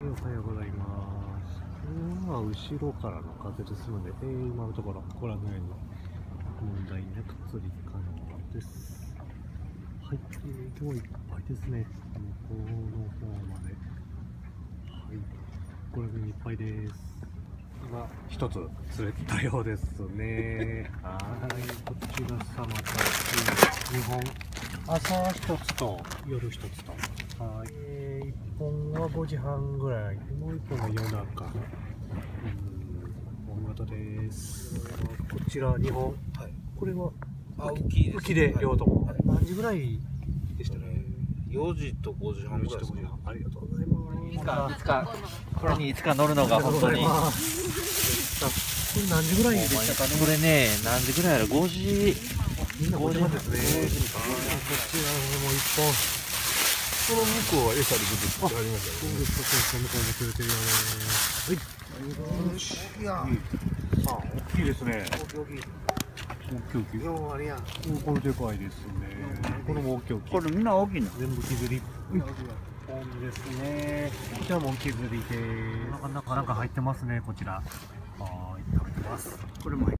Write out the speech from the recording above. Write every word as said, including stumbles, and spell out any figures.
おはようございます。今は後ろからの風ですので、えー、今のところご覧のように問題なく釣り可能です。はい、えー、今日はいっぱいですね。向こうの方まで。はい、ご覧のようにいっぱいです。今一つ釣れたようですね。はい、こちらさまたにほん、朝一つと夜一つと。はい、えー、いっぽんはごじはんぐらい、もういっぽんが夜中。うん、大型です。こちらにほん、はい、これはあ、浮きです。 浮きで両方とも、 はい、 何時ぐらいでしたね。 よじとごじはんぐらいですか。 ありがとうございます。 いつか、いつか、これにいつか乗るのが本当に。 これ何時ぐらいでしたかね。 これね、何時ぐらいやろ、ごじ。 みんなごじはんですね。こちらもいっぽん。 その向こうは餌で出てきてありましたよね。 そうです、そうです。向こうも釣れてるよね。はい。よし。いや。あ、大きいですね。大きい大きい。大きい。ようあれや。これでかいですね。これも大きい大きい。 これみんな大きいの。 全部削り。ポンですね。こちらも削りで。なかなかなんか入ってますね、こちら。はい、食べてます。これも入って